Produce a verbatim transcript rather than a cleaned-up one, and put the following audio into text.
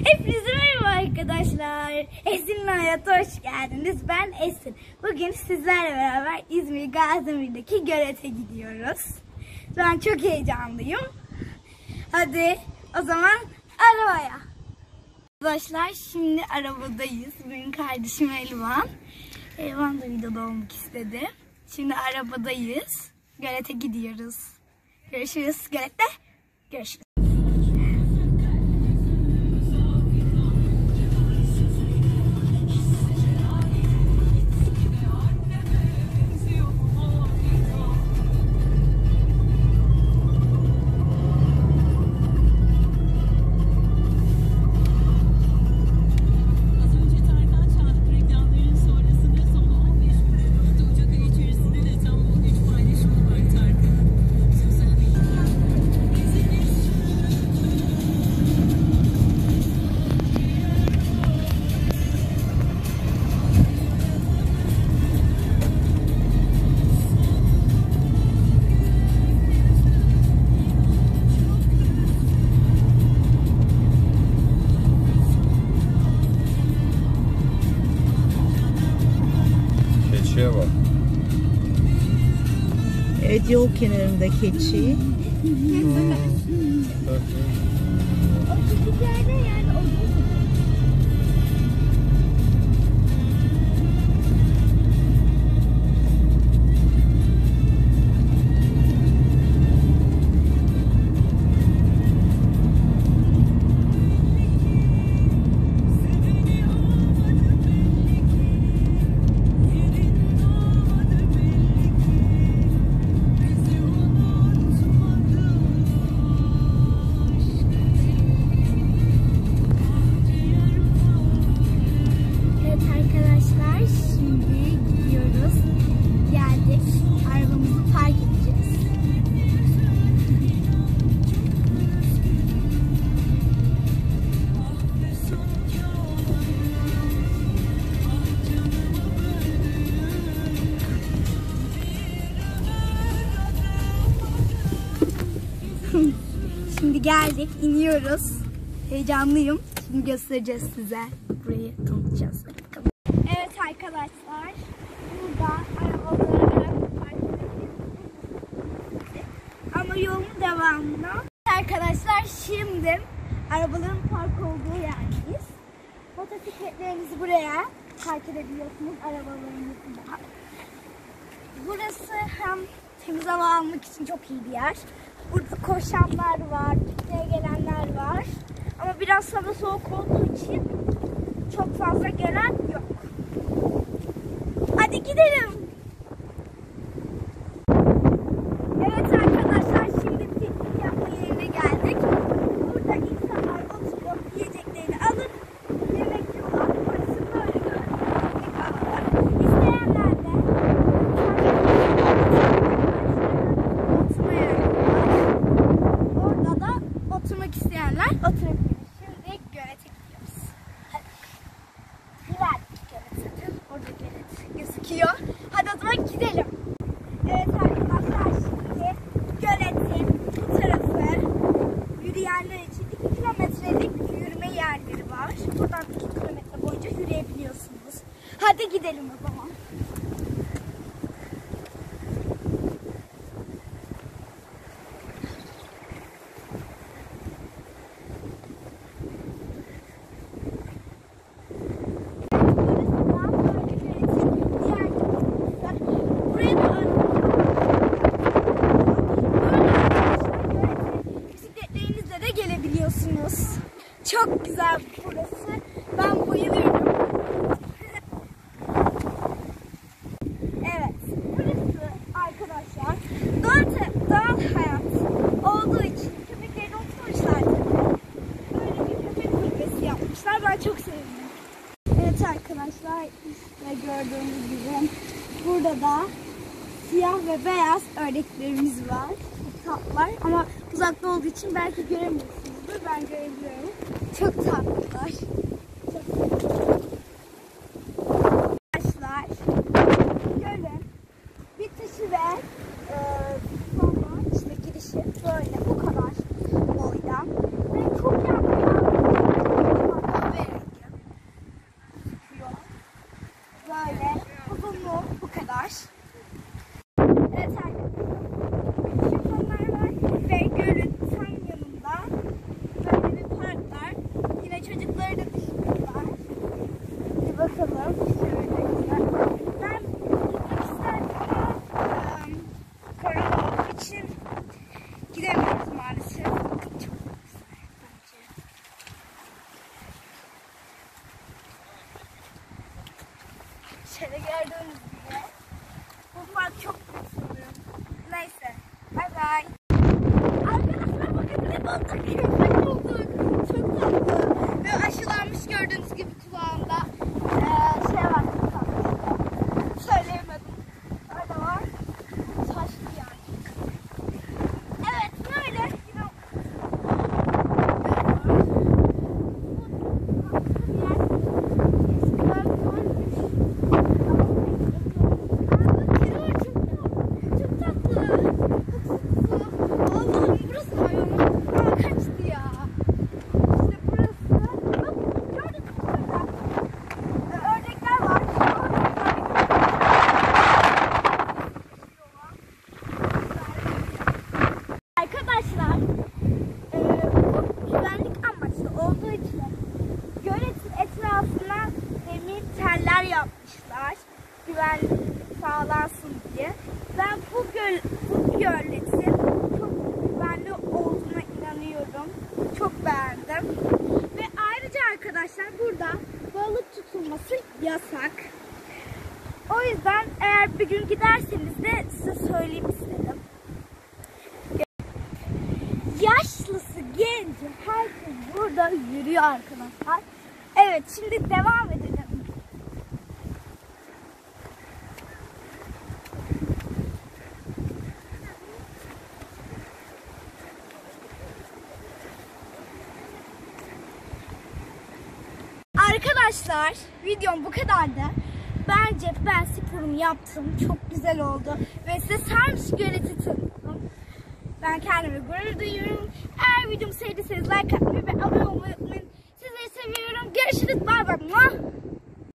Hepinize merhaba arkadaşlar. Esin'in hayata hoş geldiniz. Ben Esin. Bugün sizlerle beraber İzmir Gaziemir'deki Gölet'e gidiyoruz. Ben çok heyecanlıyım. Hadi o zaman arabaya. Arkadaşlar şimdi arabadayız. Benim kardeşim Elvan. Elvan da videoda olmak istedi. Şimdi arabadayız. Gölet'e gidiyoruz. Görüşürüz Gölet'te. Görüşürüz. Bak. Evet, yol kenarında keçi. Hmm. O küçük yerde yani o Şimdi geldik, iniyoruz. Heyecanlıyım. Şimdi göstereceğiz size. Burayı tanıtacağız. Bakalım. Evet arkadaşlar. Burada arabaları park edebiliriz. Ama yolun devamında. Arkadaşlar şimdi arabaların park olduğu yerdeyiz. Motosikletlerinizi buraya park edebiliyorsunuz arabalarınızla. Burası hem temiz hava almak için çok iyi bir yer. Burada koşanlar var, pikniğe gelenler var. Ama biraz hava soğuk olduğu için çok fazla gelen yok. Hadi gidelim. Evet arkadaşlar, şimdi piknik yapma yerine geldik. Burada insanlar oturup yiyeceklerini alıp yemek yiyorlar. Burası böyle gördüğünüz gibi. İsteyenler de oturmak isteyenler oturabilir. Şimdi Gölet'e gidiyoruz. Hadi. İlerdik Gölet zaten. Orada Gölet gözüküyor. Hadi o zaman gidelim. Evet arkadaşlar, şimdi Gölet'in bu tarafı yürüyenler için iki kilometrelik yürüme yerleri var. Buradan iki kilometre boyunca yürüyebiliyorsunuz. Hadi gidelim o zaman. Çok güzel burası. Ben bayılıyorum. Evet. Burası arkadaşlar doğal, doğal hayat olduğu için köpeklerini oturmuşlar. Böyle bir köpek kulübesi yapmışlar. Ben çok sevdim. Evet arkadaşlar, işte gördüğünüz gibi burada da siyah ve beyaz ördeklerimiz var. Tatlılar ama uzakta olduğu için belki göremiyorsunuzdur. Ben görebiliyorum. Çok tatlılar. Çok tatlılar. Arkadaşlar, gölün bitişi ve e, sonra işte girişi böyle bu kadar boyda. Ve çok yanlı. şöyle gördüğünüz gibi. Bu park çok büyük sanırım. Neyse. Bay bay. Arkadaşlar bakın ne bulduk. Köpek bulduk. Çok tatlı. Ve aşılanmış gördüğünüz gibi kulağında. Ee, şey var. Söyleyemedim. Öyle var. Saçlı yani. Evet böyle. Yine arkadaşlar, e, bu güvenlik amaçlı olduğu için göletin etrafına demir teller yapmışlar. Güvenlik sağlansın diye. Ben bu göl, bu göletin çok güvenli olduğuna inanıyorum. Çok beğendim. Ve ayrıca arkadaşlar burada balık tutulması yasak. O yüzden eğer bir gün giderseniz de size söyleyeyim istedim. Yaşlısı, genci, herkes burada yürüyor arkadaşlar. Evet, şimdi devam edelim. Arkadaşlar, videom bu kadardı. Bence ben sporumu yaptım. Çok güzel oldu. Ve size Sarnıç Göleti tanıttım. Ben kendime gurur duyuyorum. Eğer videomu sevdiyseniz like atmayı ve abone olmayı unutmayın. Sizleri seviyorum. Görüşürüz. Bay bay.